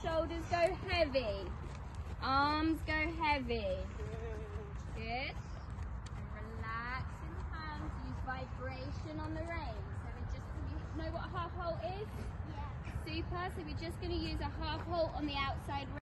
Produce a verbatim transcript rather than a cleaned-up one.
shoulders go heavy. Arms go heavy. Good. And relax in the hands. Use vibration on the reins. So we're just, you know what a half halt is? Yeah. Super. So we're just going to use a half halt on the outside rein.